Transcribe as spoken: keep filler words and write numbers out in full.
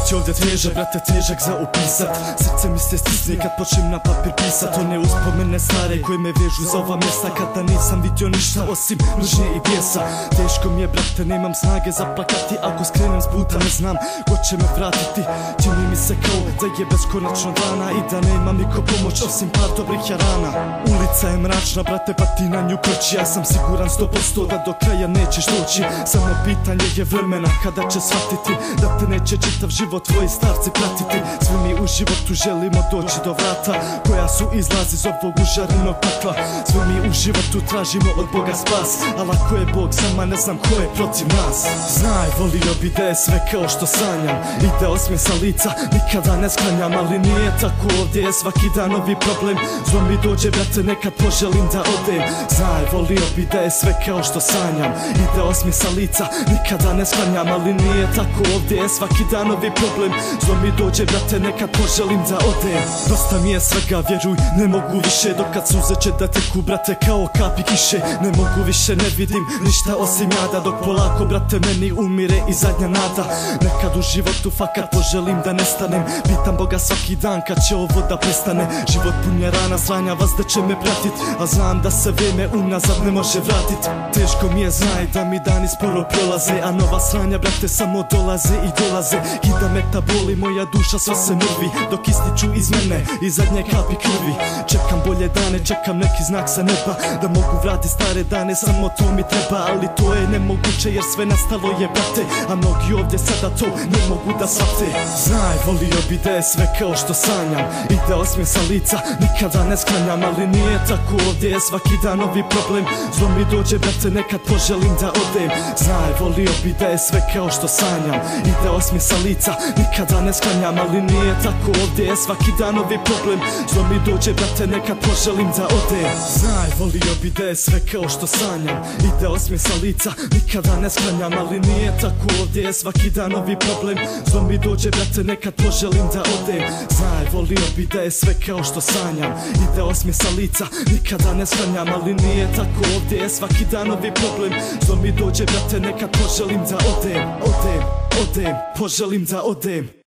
je ovdje težak, brate, težak za opisat. Srce mi se stisne kad počnem na papir pisat. One uspomene stare koje me vežu za ova mjesta, kada nisam vidio ništa osim mržnje i bijesa. Teško mi je, brate, nemam snage za plakati. Ako skrenem s puta ne znam ko će me vratiti. Čini mi se kao da je beskonačno dana i da nema niko pomoć osim par dobrih jarana. Ulica je mračna, brate, pa ti na nju kroči. Ja sam siguran sto posto da do kraja nećeš doći. Samo pitanje je vremena kada će shvatiti da te neće čitav život tvoji starci pratiti. Svi mi u životu želimo doći do vrata koja su izlazi iz ovog užarenog pakla. Svi mi u životu tražimo od Boga spas, al ako je Bog sama ne znam ko je protiv nas. Znaj, volio bi da je sve kao što sanjam i da osmije sa lica nikada ne sklanjam, ali nije tako, ovdje je svaki dan novi problem. Zlo mi dođe, brate, nekad poželim da odem. Znaj, volio bi da je sve kao što sanjam i da osmije sa lica nikada ne sklanjam, ali nije tako, ovdje je svaki dan novi problem. Zlo mi dođe, brate, nekad poželim da odem. Dosta mi je svega, vjeruj, ne mogu više, dokad suze će da teku, brate, kao kapi kiše. Ne mogu više, ne vidim ništa osim jada, dok polako, brate, meni umire i zadnja nada. Nekad u životu fakat poželim da nestanem, pitam Boga svaki dan kad će ovo da prestane. Život pun je rana, sranja vas da će me pratit, a znam da se vrijeme unazad ne može vratit. Teško mi je, znaj da mi dani sporo prolaze, a nova sranja, brate, samo dolaze i dolaze. Kida me ta boli, moja duša sva se mrvi, dok ističu iz mene i zadnje kapi krvi. Čekam bolje dane, čekam neki znak sa neba, da mogu vratit stare dane, samo to mi treba. Ali to je nemoguće jer sve nastalo je, brate, a mnogi ovdje sada to ne mogu da shvate. Znaj, volio bi da je sve kao što sanjam i da osmije sa lica nikada ne sklanjam, ali nije tako, ovdje je svaki dan novi problem. Zlo mi dođe, brate, nekad poželim da odem. Znaj, volio bi da je sve kao što sanjam i da osmije sa lica nikada ne sklanjam, ali nije tako, ovdje je svaki dan novi problem. Zlo mi dođe, brate, nekad poželim da odem. Znaj, volio bi da je sve kao što sanjam i da osmije sa lica nikada ne sklanjam, ali nije tako, ovdje je svaki dan novi problem. Zlo mi dođe, brate, nekad poželim da odem. Znaj, volio bi da je sve kao što sanjam i da osmije sa lica nikada ne sklanjam, ali nije tako, ovdje je svaki dan novi problem. Zlo mi dođe, brate, nekad poželim da odem, odem, odem, poželim da odem.